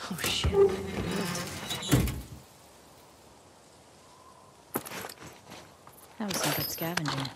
Oh, shit. That was some good scavenging.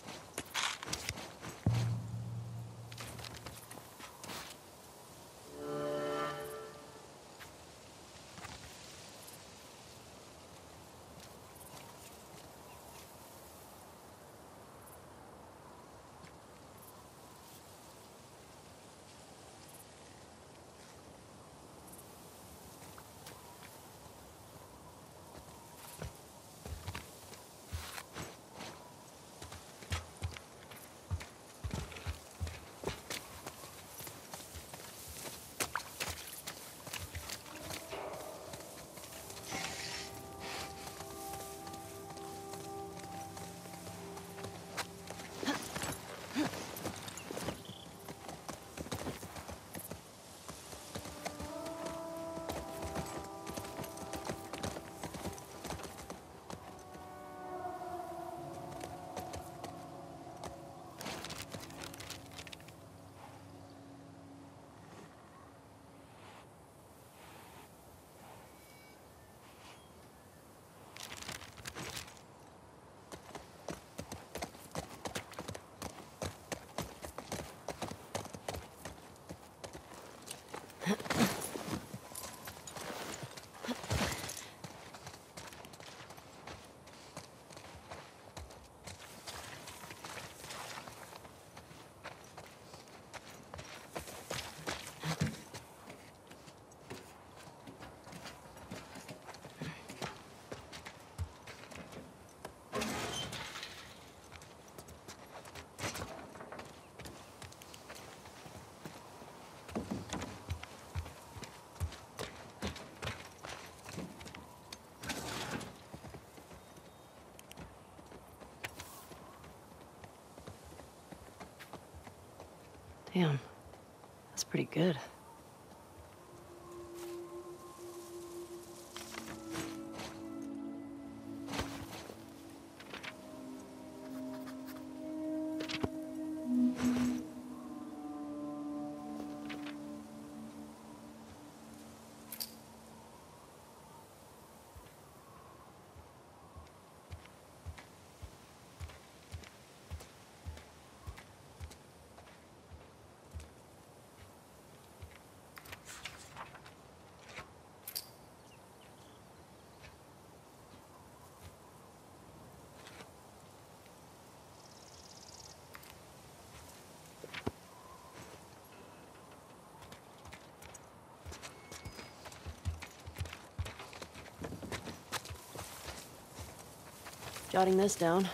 Damn, that's pretty good. Jotting this down.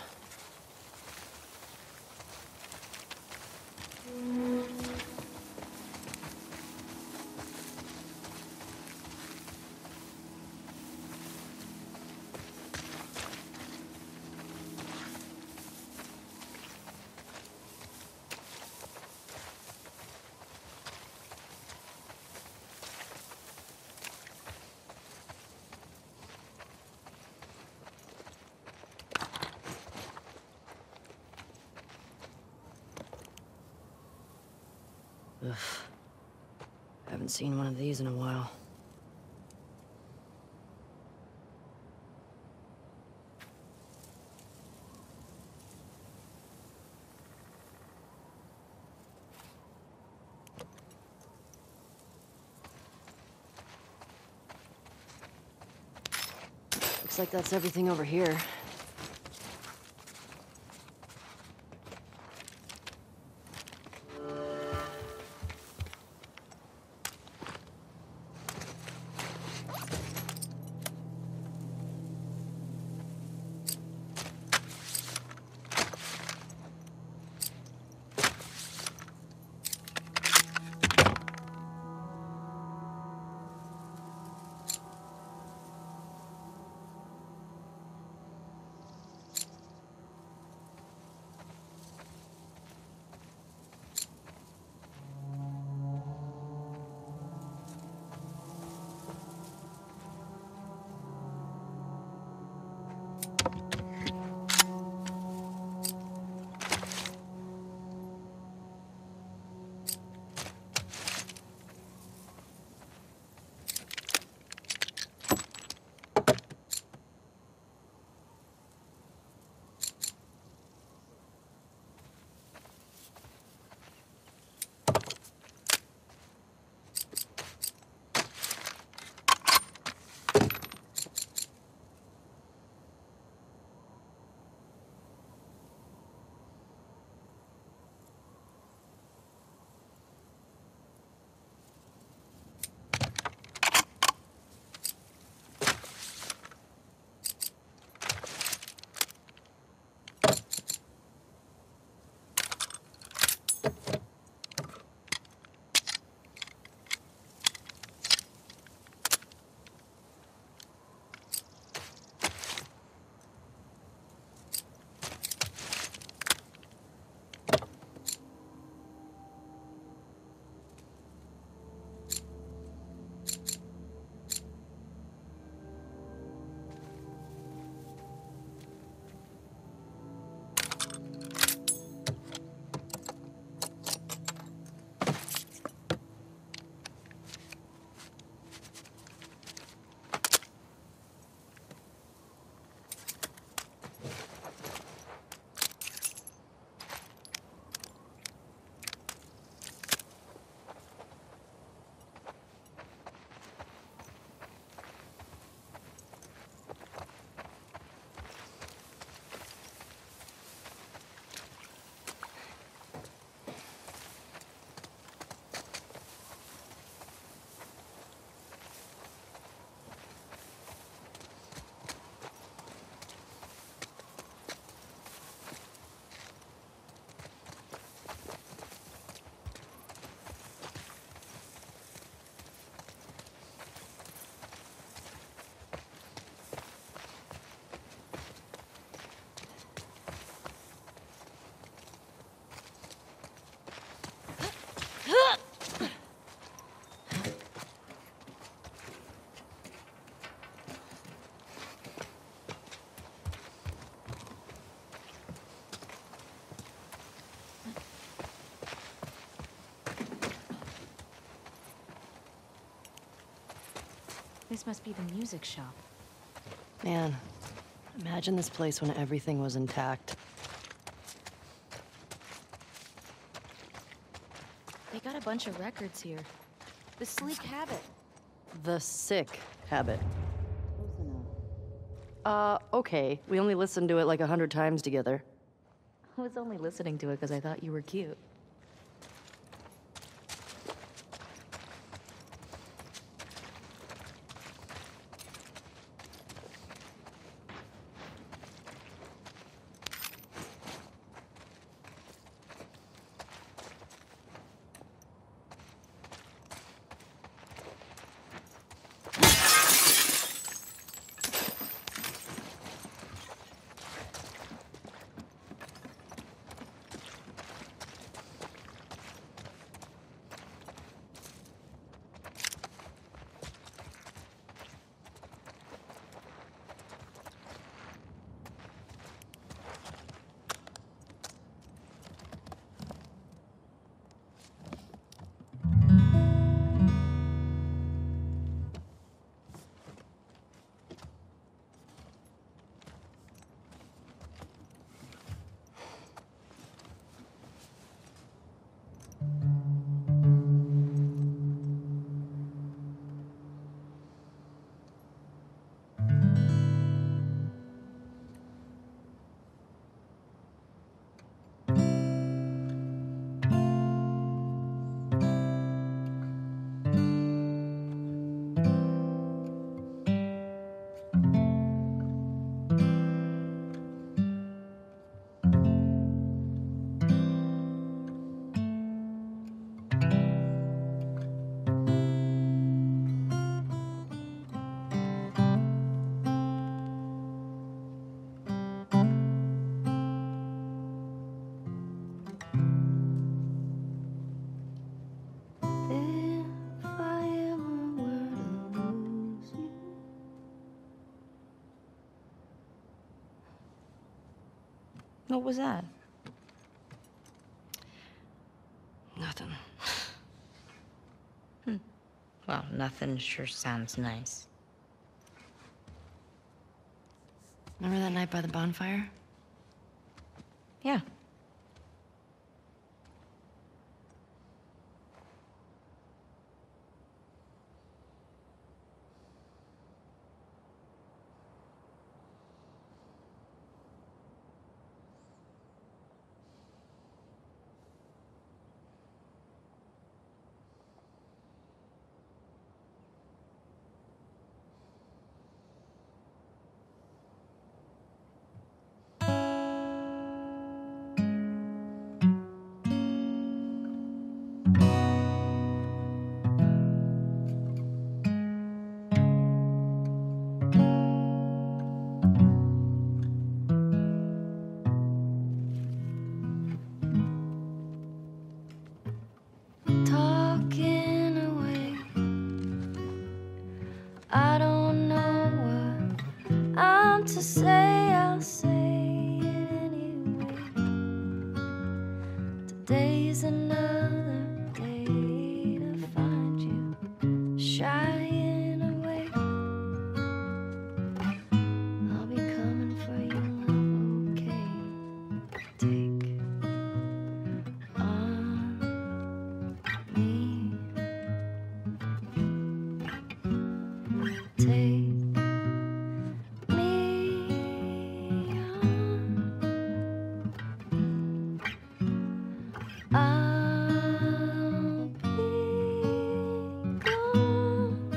Ugh. Haven't seen one of these in a while. Looks like that's everything over here. This must be the music shop. Man, imagine this place when everything was intact. They got a bunch of records here. The Sleek Habit. The Sick Habit. Okay. We only listened to it like 100 times together. I was only listening to it because I thought you were cute. What was that? Nothing. Well, nothing sure sounds nice. Remember that night by the bonfire? Yeah. Talking away. I don't know what I'm to say. I'll say it anyway. Today's another day to find you shying away. I'll be coming for you, love, okay? Take on me. Take me on. I'll be gone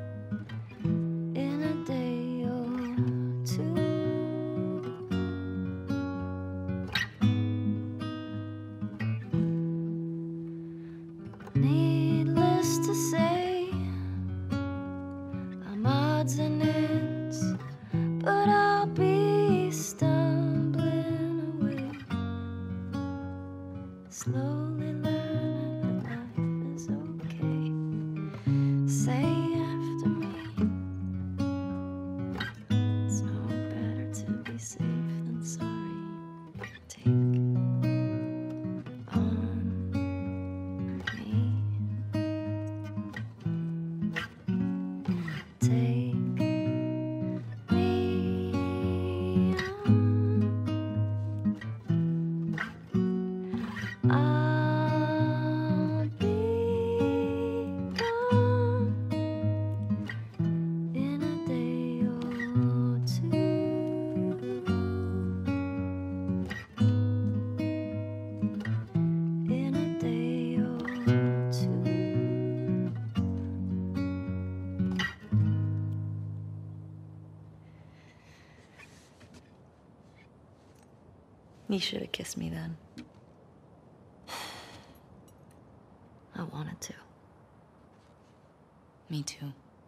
in a day or two. Needless to say, I'm odds and ends, but I'll be stumbling away, slowly learning that life is okay. Say after me, it's no better to be safe than sorry. Take on me. Take You should have kissed me then. I wanted to. Me too.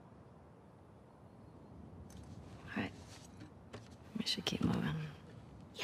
All right. We should keep moving. Yeah.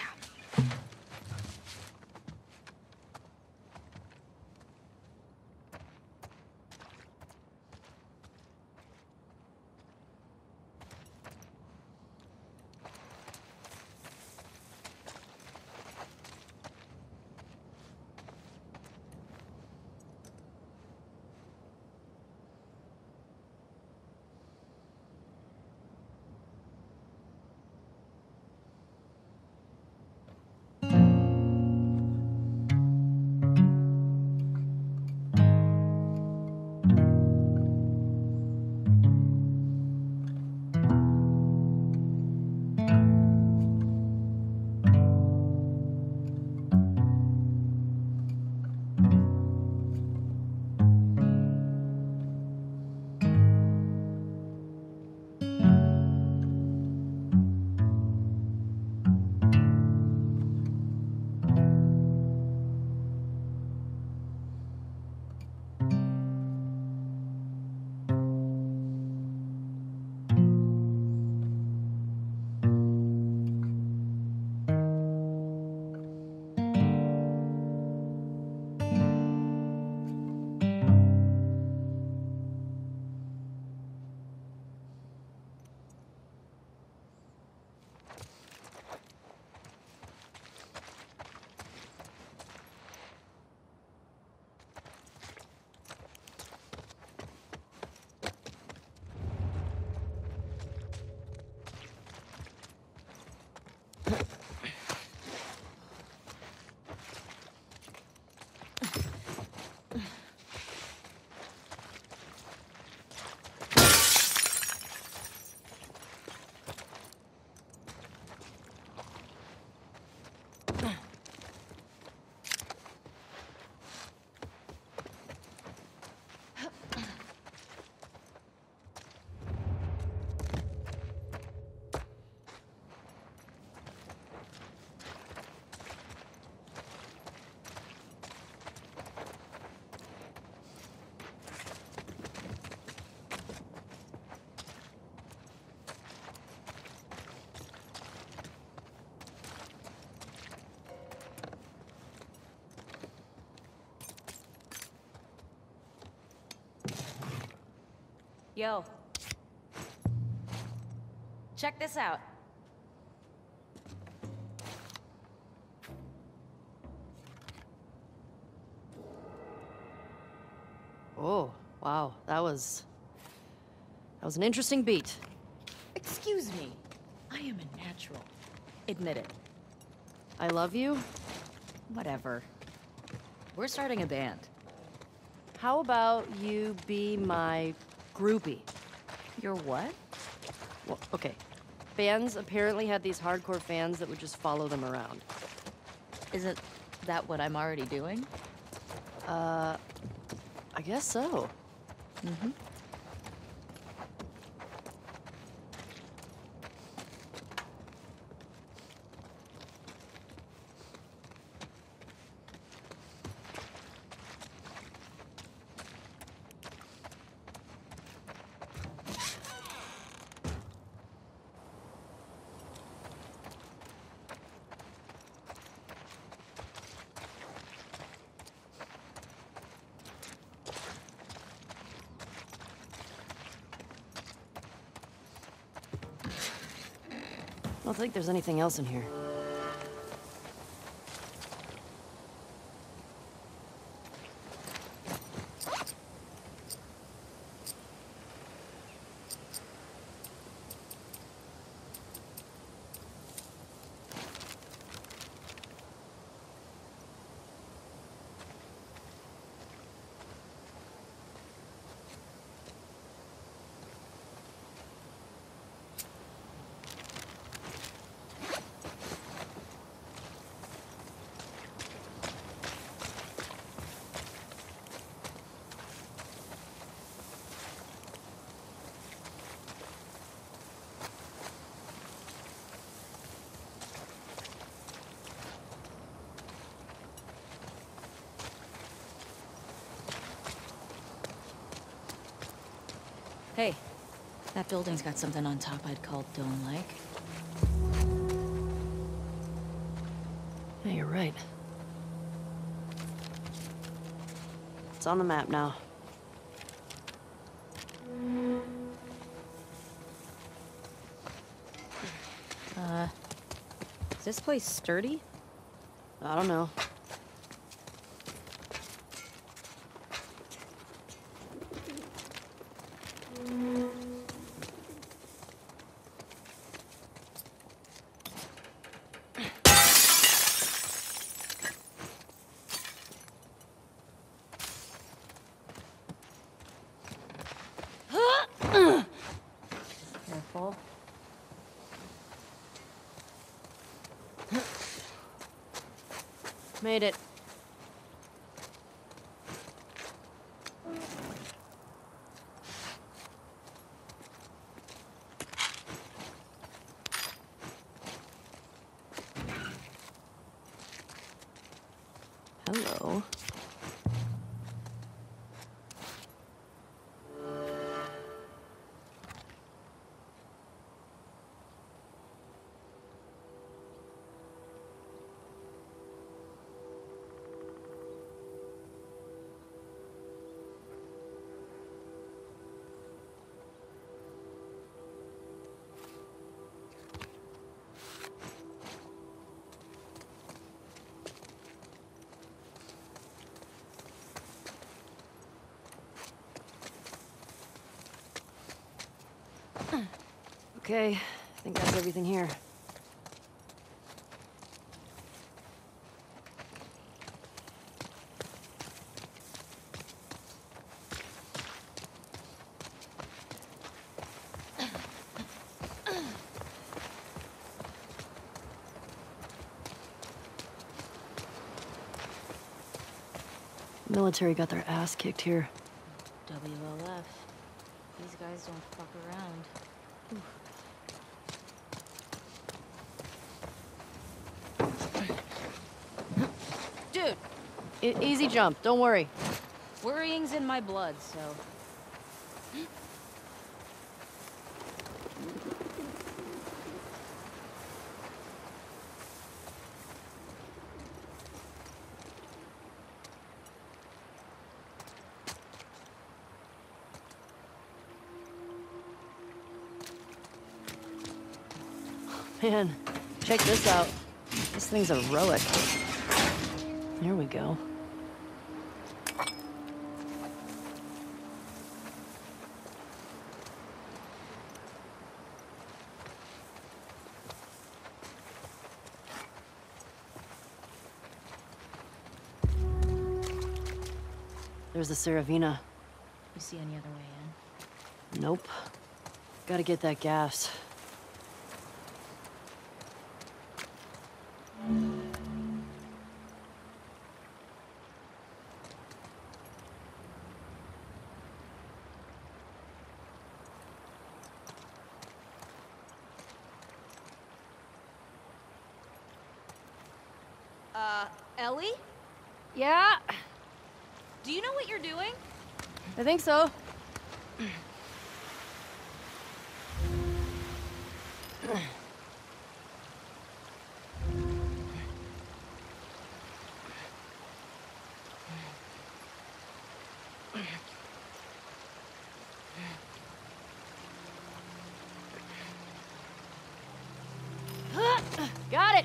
Yo. Check this out. Oh, wow. That was an interesting beat. Excuse me. I am a natural. Admit it. I love you. Whatever. We're starting a band. How about you be my groupie? You're what? Well, okay. Bands apparently had these hardcore fans that would just follow them around. Isn't that what I'm already doing? I guess so. Mm-hmm. I don't think there's anything else in here. Hey, that building's got something on top I'd call dome-like. Yeah, you're right. It's on the map now. Is this place sturdy? I don't know. Careful. Made it. Hello. Okay, I think that's everything here. Military got their ass kicked here. WLF. These guys don't fuck around. Dude! Easy jump, don't worry. Worrying's in my blood, so... Man, check this out. This thing's a relic. There we go. There's the Saravina. You see any other way in? Nope. Gotta get that gas. Ellie? Yeah, Do you know what you're doing? I think so. Got it.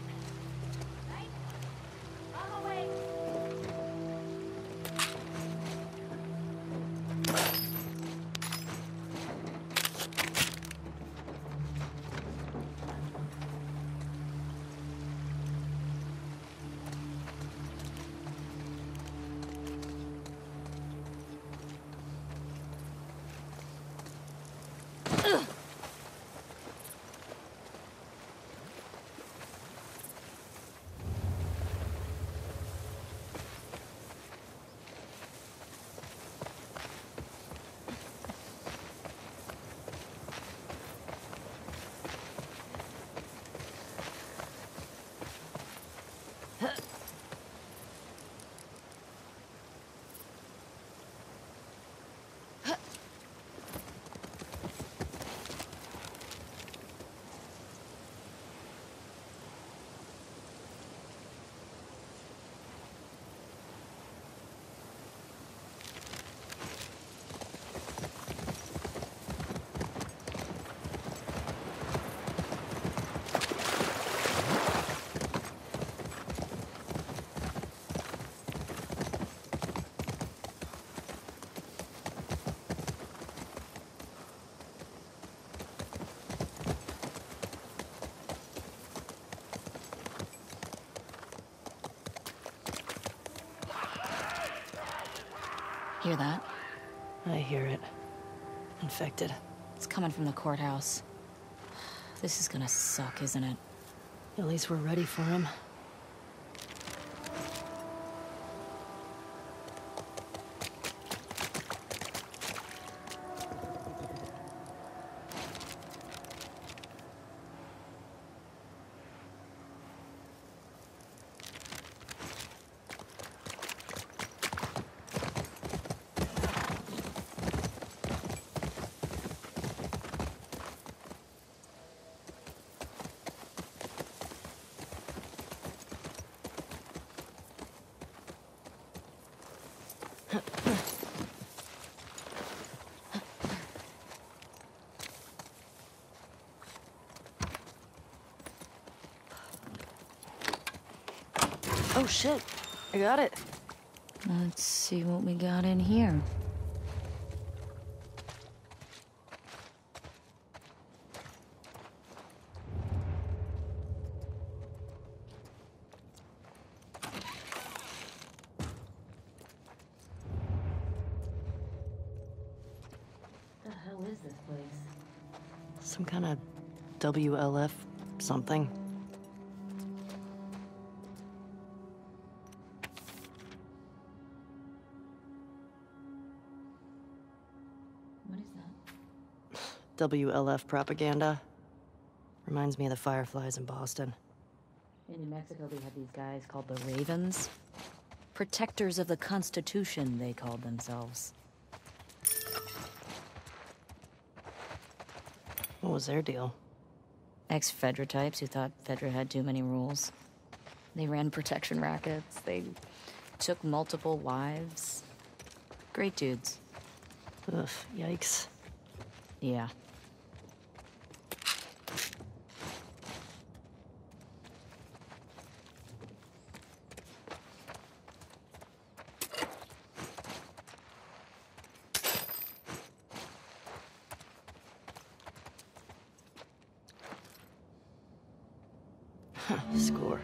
Hear that? I hear it. Infected. It's coming from the courthouse. This is gonna suck, isn't it? At least we're ready for him. Oh shit, I got it. Let's see what we got in here. What the hell is this place? Some kind of WLF something. What is that? WLF propaganda. Reminds me of the Fireflies in Boston. In New Mexico, we had these guys called the Ravens. Protectors of the Constitution, they called themselves. What was their deal? Ex-Fedra types who thought Fedra had too many rules. They ran protection rackets. They took multiple wives. Great dudes. Ugh, yikes. Yeah. Score.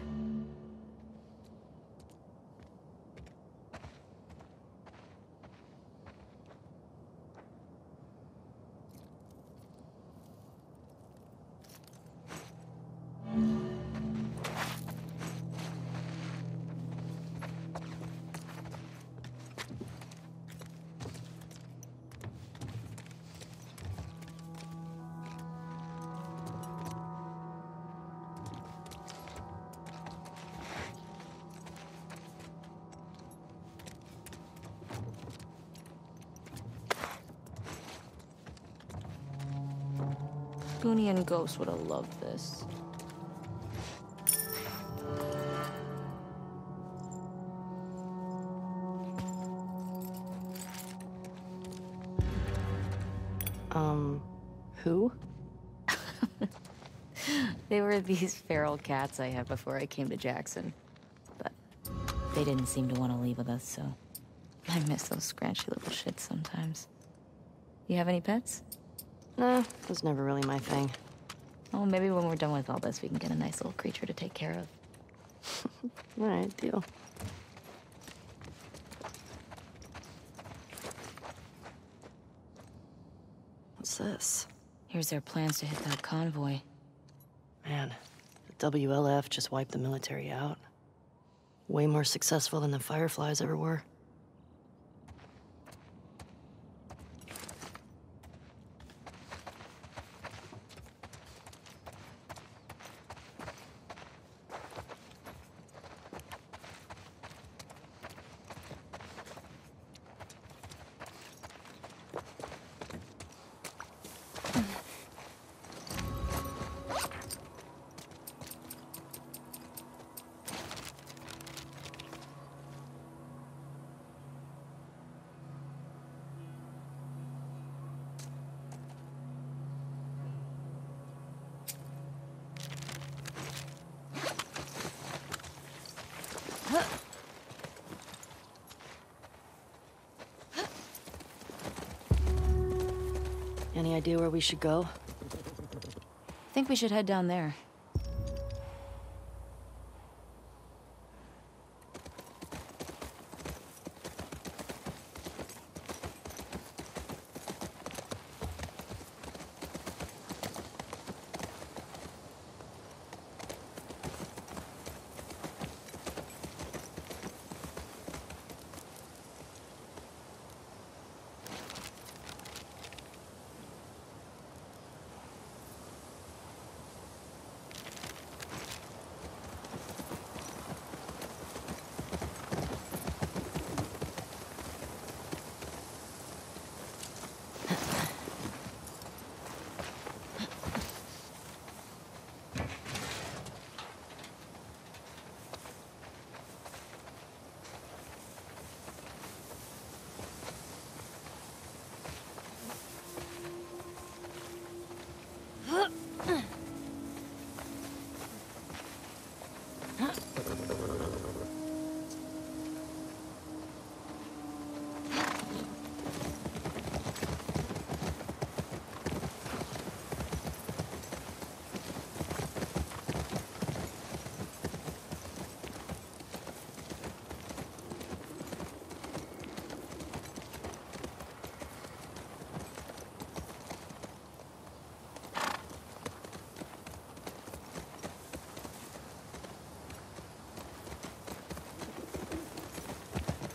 Goonie and Ghost would have loved this. Who? They were these feral cats I had before I came to Jackson. But they didn't seem to want to leave with us, so I miss those scratchy little shits sometimes. You have any pets? Nah, was never really my thing. Oh, maybe when we're done with all this, we can get a nice little creature to take care of. Alright, deal. What's this? Here's their plans to hit that convoy. Man, the WLF just wiped the military out. Way more successful than the Fireflies ever were. Any idea where we should go? I think we should head down there.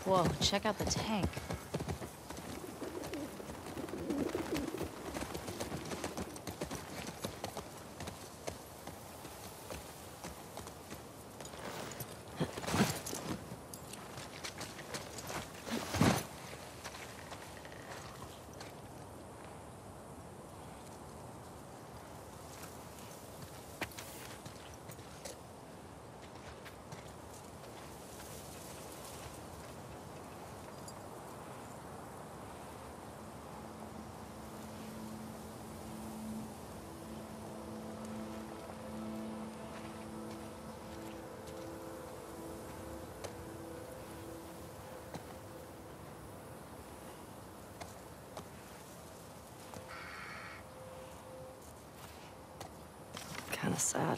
Whoa, check out the tank. Kinda sad.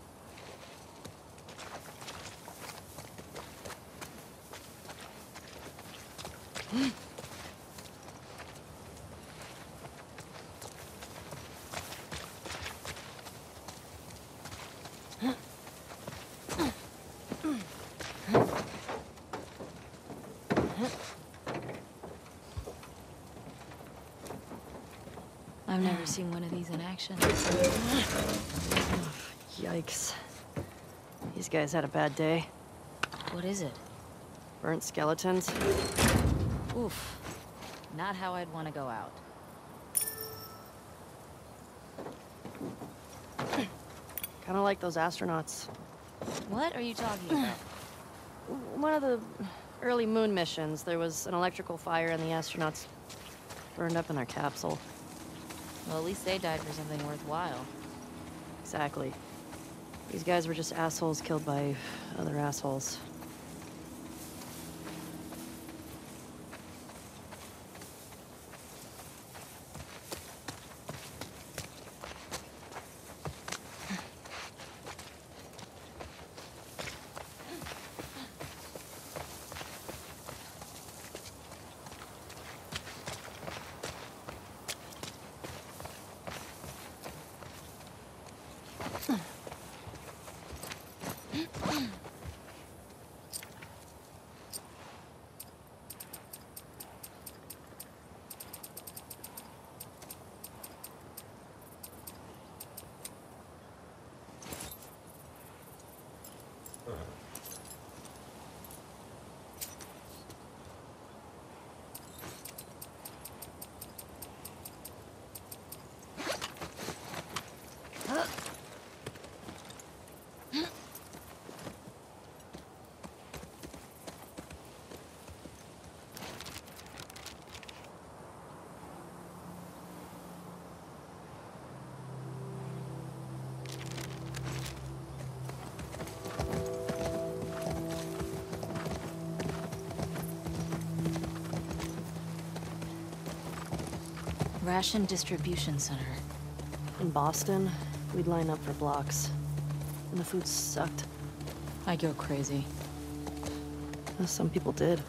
I've never seen one of these in action. Yikes. These guys had a bad day. What is it? Burnt skeletons. Oof. Not how I'd want to go out. Kinda like those astronauts. What are you talking about? One of the early moon missions, there was an electrical fire and the astronauts burned up in their capsule. Well, at least they died for something worthwhile. Exactly. These guys were just assholes killed by other assholes. Ration Distribution Center. In Boston, we'd line up for blocks. And the food sucked. I'd go crazy. Some people did.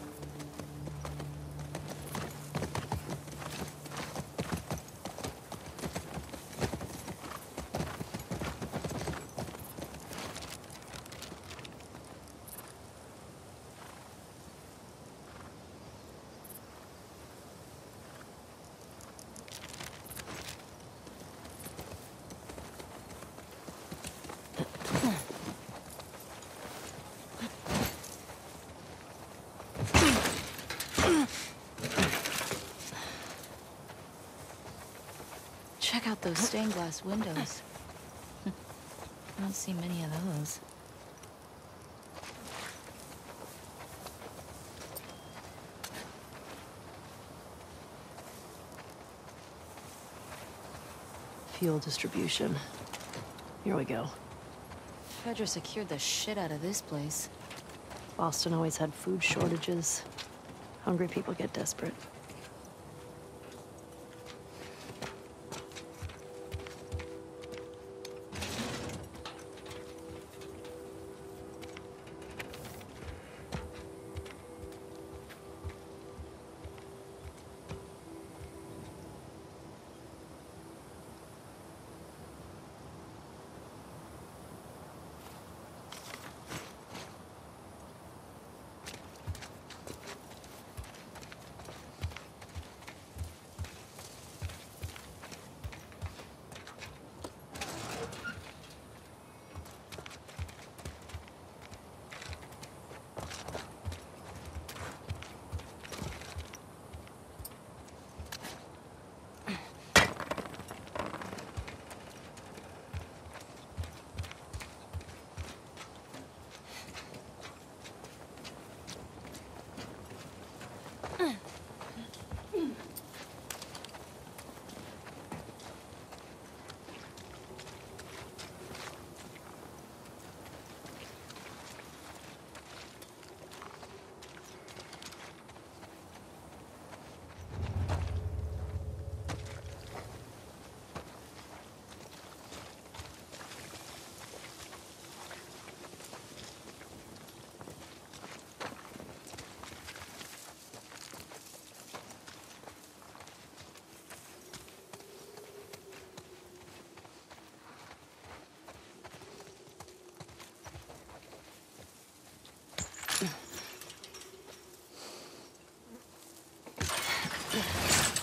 Check out those stained glass windows. I don't see many of those. Fuel distribution. Here we go. Fedra secured the shit out of this place. Boston always had food shortages. Hungry people get desperate.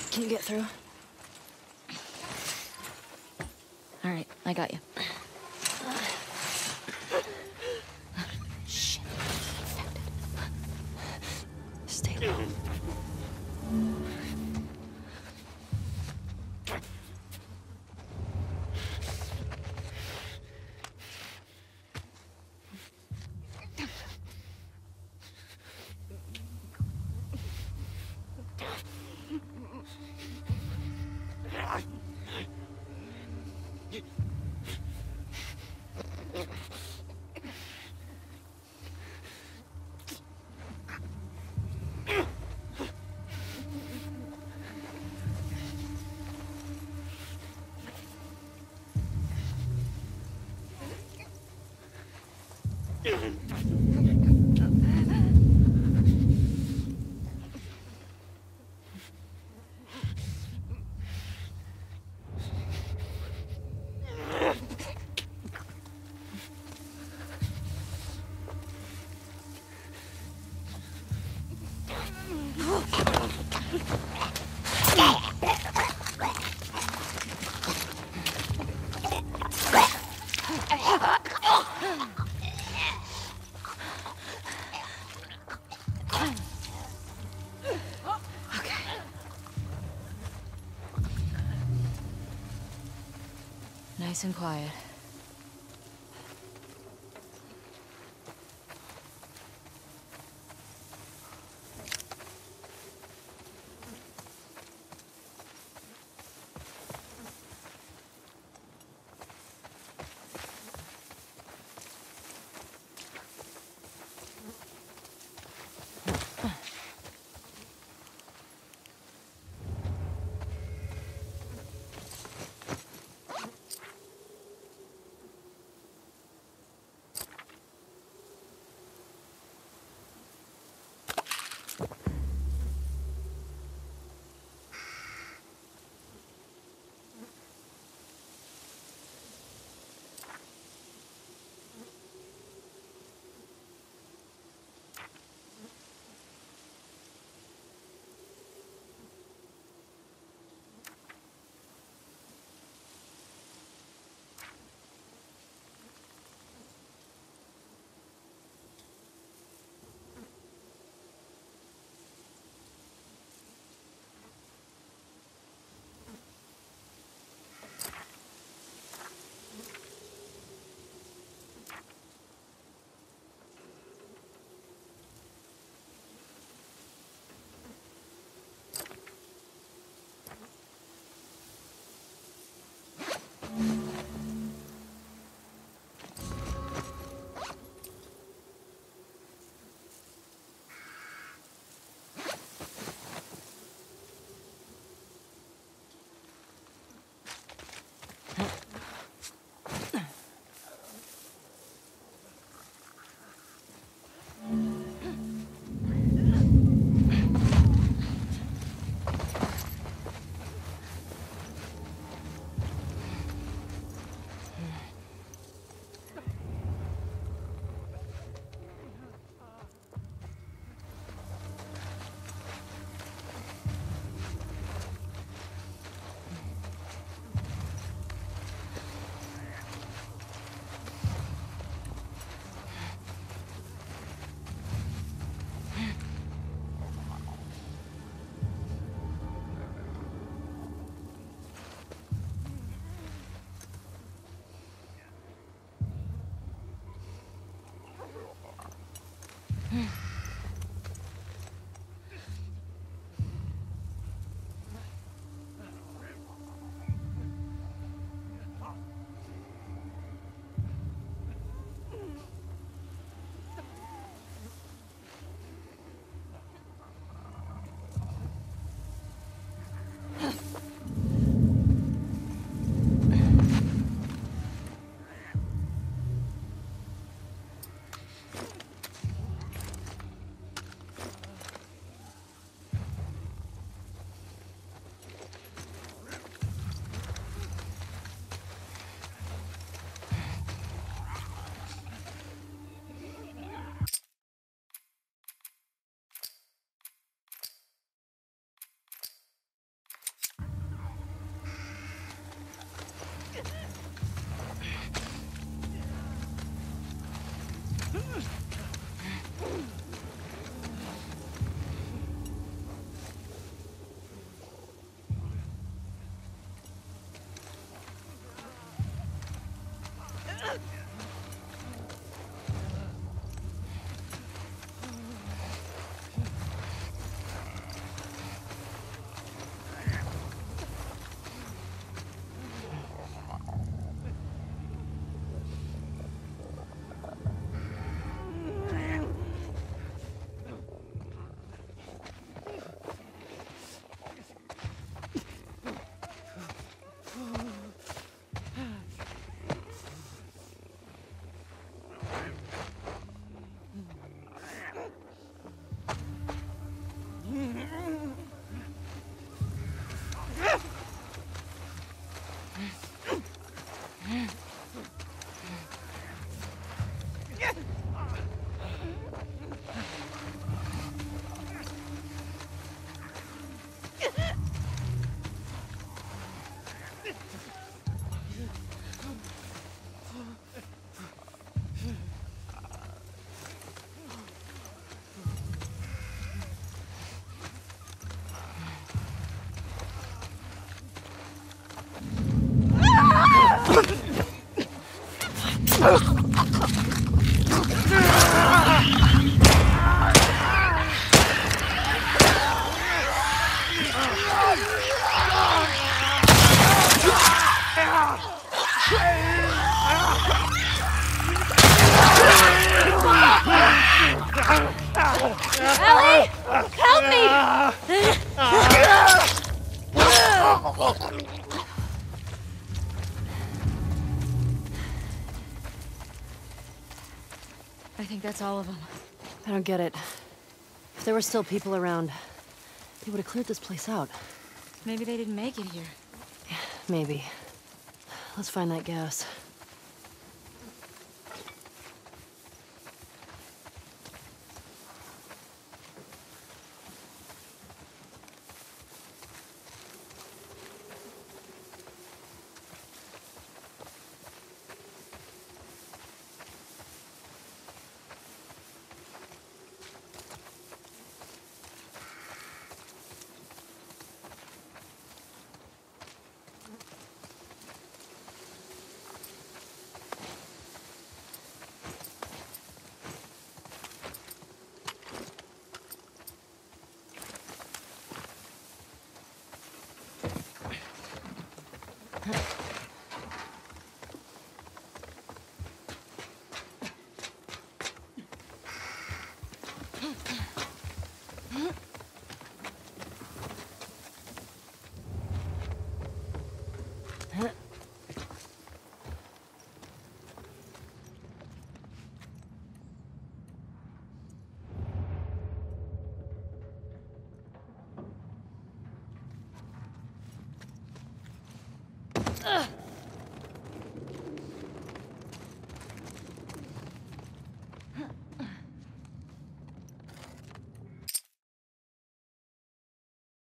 Can you get through? All right, I got you. Shit. Infected. Stay low. Nice and quiet. Ellie! Help me! I think that's all of them. I don't get it. If there were still people around, they would have cleared this place out. Maybe they didn't make it here. Maybe. Let's find that gas.